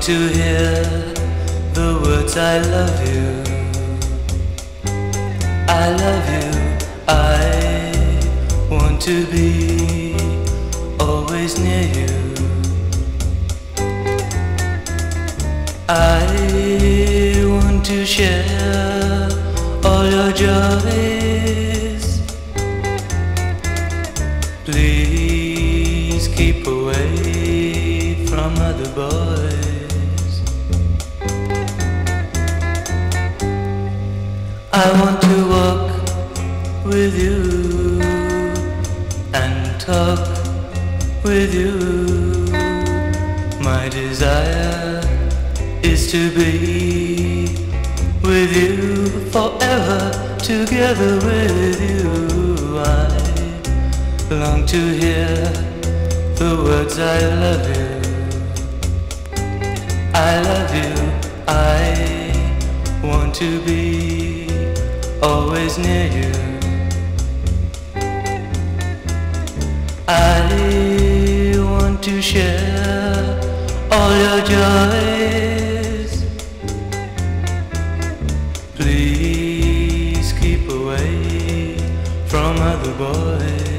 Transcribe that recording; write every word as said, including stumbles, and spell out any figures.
to hear the words I love you. I love you, I want to be always near you. I want to share all your joys. Please keep away from other boys. I want to walk with you and talk with you. My desire is to be with you forever, together with you. I long to hear the words I love you. I love you, I want to be always near you. I want to share all your joys. Please keep away from other boys.